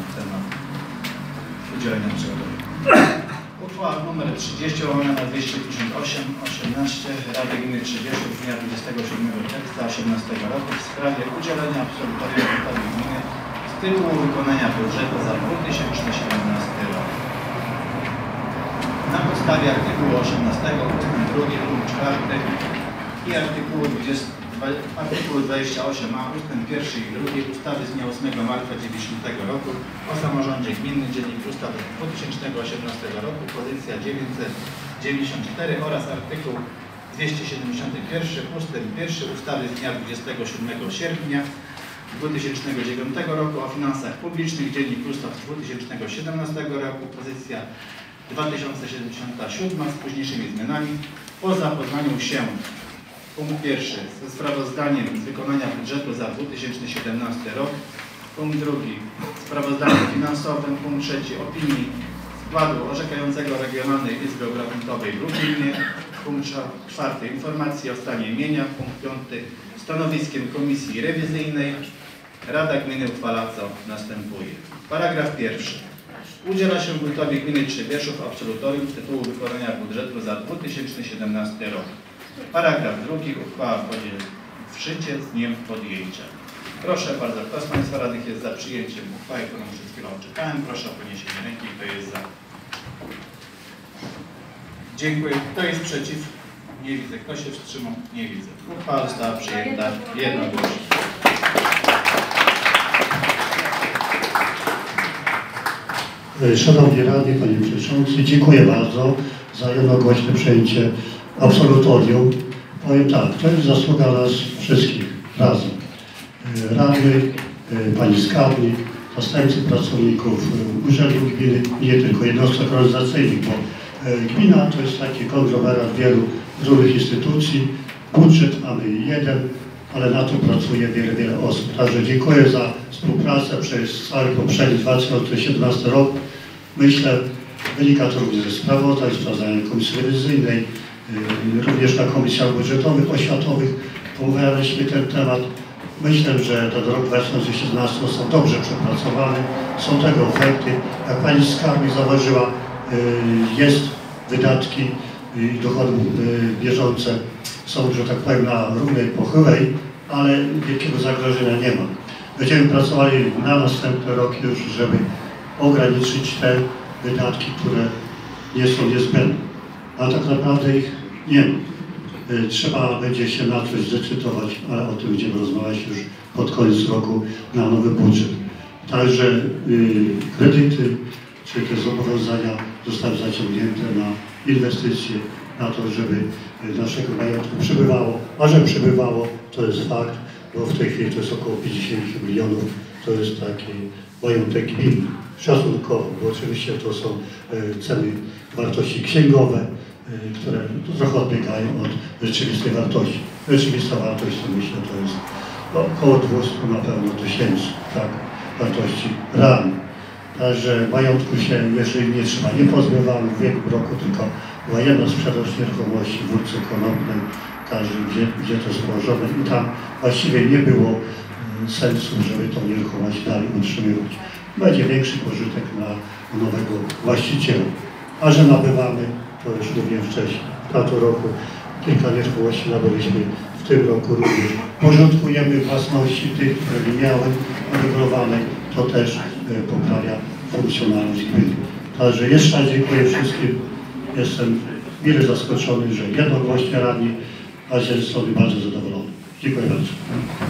temat udzielenia przewodniczącego. Uchwała nr 30 łamane 258/18 Rady Gminy Trzebieszów z dnia 27 czerwca 2018 roku w sprawie udzielenia absolutorium wójtowi gminy z tytułu wykonania budżetu za 2017 rok. Na podstawie artykułu 18 ust. 2 punkt 4 i artykułu 28a ust. 1 i 2 ustawy z dnia 8 marca 1990 roku o samorządzie gminnym, Dziennik Ustaw 2018 roku, pozycja 994 oraz artykuł 271 ust. 1 ustawy z dnia 27 sierpnia 2009 roku o finansach publicznych, Dziennik Ustaw 2017 roku, pozycja 2077 z późniejszymi zmianami, po zapoznaniu się punkt pierwszy ze sprawozdaniem z wykonania budżetu za 2017 rok, punkt drugi sprawozdaniem finansowym, punkt trzeci opinii składu orzekającego Regionalnej Izby Obrachunkowej w Lublinie, punkt czwarty informacji o stanie mienia, punkt piąty stanowiskiem Komisji Rewizyjnej. Rada Gminy uchwala, co następuje. Paragraf pierwszy. Udziela się wójtowi gminy Trzebieszów absolutorium z tytułu wykonania budżetu za 2017 rok. Paragraf drugi. Uchwała wchodzi w życie z dniem podjęcia. Proszę bardzo, kto z Państwa radnych jest za przyjęciem uchwały, którą przed chwilą czytałem? Proszę o podniesienie ręki. Kto jest za? Dziękuję. Kto jest przeciw? Nie widzę. Kto się wstrzymał? Nie widzę. Uchwała została przyjęta jednogłośnie. Szanowni radni, Panie Przewodniczący, dziękuję bardzo za jednogłośne przejęcie absolutorium. Powiem tak, to jest zasługa nas wszystkich razem. Radnych, Pani Skarbnik, zastępcy pracowników urzędów gminy, nie tylko jednostek organizacyjnych, bo gmina to jest taki konglomerat wielu różnych instytucji. Budżet mamy jeden, ale na to pracuje wiele osób. Także dziękuję za współpracę przez cały poprzedni 2017 rok. Myślę, wynika to również ze sprawozdań, Komisji Rewizyjnej, również na komisjach budżetowych, oświatowych pomawialiśmy ten temat. Myślę, że ten rok 2017 został dobrze przepracowany, są tego efekty. Jak Pani Skarbnik zauważyła, jest wydatki i dochody bieżące są, że tak powiem, na równej pochyłej, ale wielkiego zagrożenia nie ma. Będziemy pracowali na następny rok już, żeby ograniczyć te wydatki, które nie są niezbędne. A tak naprawdę ich nie ma. Trzeba będzie się na coś zdecydować, ale o tym będziemy rozmawiać już pod koniec roku na nowy budżet. Także kredyty czy te zobowiązania zostały zaciągnięte na inwestycje, na to, żeby naszego majątku przybywało. A że przybywało, to jest fakt, bo w tej chwili to jest około 50 milionów. To jest taki majątek gminny, szacunkowo, bo oczywiście to są ceny wartości księgowe, które trochę odbiegają od rzeczywistej wartości. Rzeczywista wartość, to myślę, to jest około 200 na pewno tysięcy, tak, wartości realnej. Także majątku się, jeżeli nie trzeba, nie pozbywamy w ubiegłym roku, tylko była jedna sprzedaż nieruchomości w Wólce Konopnej, każdy gdzie to jest położone i tam właściwie nie było sensu, żeby tą nieruchomość dalej utrzymywać. Będzie większy pożytek na nowego właściciela. A że nabywamy, to już mówiłem wcześniej, w tamtym roku kilka nieruchomości nabyliśmy, w tym roku również porządkujemy własności tych, które nie miały uregulowanej, to też poprawia funkcjonalność gminy. Także jeszcze raz dziękuję wszystkim. Jestem mile zaskoczony, że jednogłośnie radni, a z jednej strony bardzo zadowolony. Dziękuję bardzo.